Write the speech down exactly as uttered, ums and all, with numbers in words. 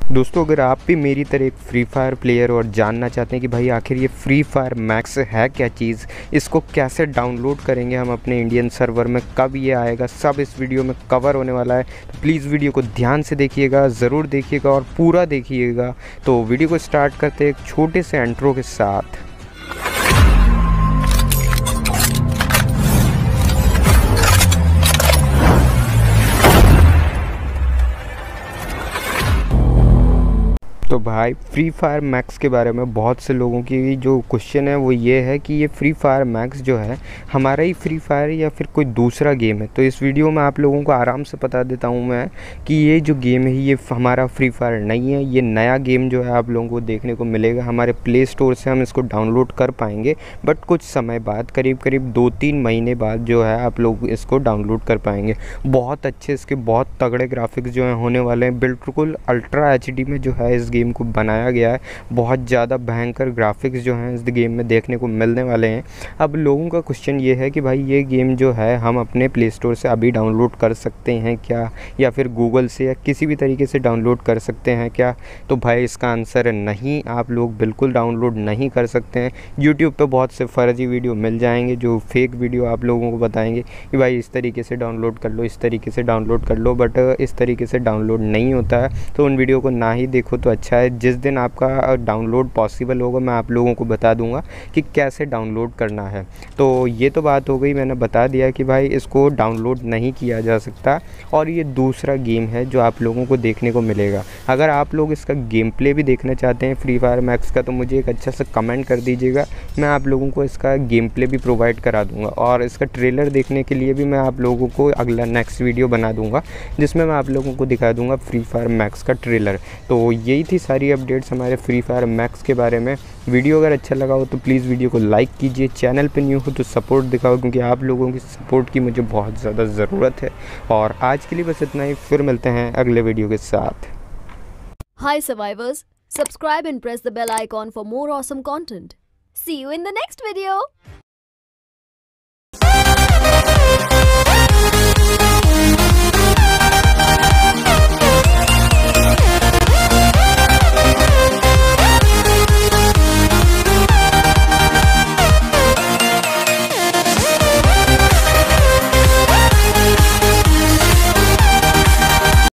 दोस्तों, अगर आप भी मेरी तरह एक फ्री फायर प्लेयर और जानना चाहते हैं कि भाई आखिर ये फ्री फायर मैक्स है क्या चीज़, इसको कैसे डाउनलोड करेंगे हम अपने इंडियन सर्वर में, कब ये आएगा, सब इस वीडियो में कवर होने वाला है। तो प्लीज़ वीडियो को ध्यान से देखिएगा, ज़रूर देखिएगा और पूरा देखिएगा। तो वीडियो को स्टार्ट करते हैं एक छोटे से इंट्रो के साथ। तो भाई फ्री फायर मैक्स के बारे में बहुत से लोगों की जो क्वेश्चन है वो ये है कि ये फ्री फायर मैक्स जो है हमारा ही फ्री फायर या फिर कोई दूसरा गेम है। तो इस वीडियो में आप लोगों को आराम से बता देता हूँ मैं कि ये जो गेम है ये हमारा फ्री फायर नहीं है। ये नया गेम जो है आप लोगों को देखने को मिलेगा हमारे प्ले स्टोर से, हम इसको डाउनलोड कर पाएंगे बट कुछ समय बाद, करीब करीब दो तीन महीने बाद जो है आप लोग इसको डाउनलोड कर पाएंगे। बहुत अच्छे इसके बहुत तगड़े ग्राफिक्स जो हैं होने वाले हैं, बिल्कुल अल्ट्रा एच डी में जो है इस गेम को बनाया गया है। बहुत ज़्यादा भयंकर ग्राफिक्स जो हैं इस गेम में देखने को मिलने वाले हैं। अब लोगों का क्वेश्चन ये है कि भाई ये गेम जो है हम अपने प्ले स्टोर से अभी डाउनलोड कर सकते हैं क्या, या फिर गूगल से या किसी भी तरीके से डाउनलोड कर सकते हैं क्या। तो भाई इसका आंसर है नहीं, आप लोग बिल्कुल डाउनलोड नहीं कर सकते हैं। यूट्यूब पे बहुत से फर्जी वीडियो मिल जाएंगे जो फेक वीडियो आप लोगों को बताएंगे कि भाई इस तरीके से डाउनलोड कर लो, इस तरीके से डाउनलोड कर लो, बट इस तरीके से डाउनलोड नहीं होता है। तो उन वीडियो को ना ही देखो तो अच्छा है। जिस दिन आपका डाउनलोड पॉसिबल होगा मैं आप लोगों को बता दूंगा कि कैसे डाउनलोड करना है। तो ये तो बात हो गई, मैंने बता दिया कि भाई इसको डाउनलोड नहीं किया जा सकता और ये दूसरा गेम है जो आप लोगों को देखने को मिलेगा। अगर आप लोग इसका गेम प्ले भी देखना चाहते हैं फ्री फायर मैक्स का तो मुझे एक अच्छा सा कमेंट कर दीजिएगा, मैं आप लोगों को इसका गेम प्ले भी प्रोवाइड करा दूँगा। और इसका ट्रेलर देखने के लिए भी मैं आप लोगों को अगला नेक्स्ट वीडियो बना दूँगा जिसमें मैं आप लोगों को दिखा दूँगा फ्री फायर मैक्स का ट्रेलर। तो यही थी सारी अपडेट्स हमारे फ्री फायर मैक्स के बारे में। वीडियो अगर अच्छा लगा हो तो प्लीज़ वीडियो को लाइक कीजिए, चैनल पे न्यू हो तो सपोर्ट दिखाओ क्योंकि आप लोगों की सपोर्ट की मुझे बहुत ज़्यादा ज़रूरत है। और आज के लिए बस इतना ही, फिर मिलते हैं अगले वीडियो के साथ। Hi survivors, subscribe and press the bell icon for more awesome content. See you in the next video.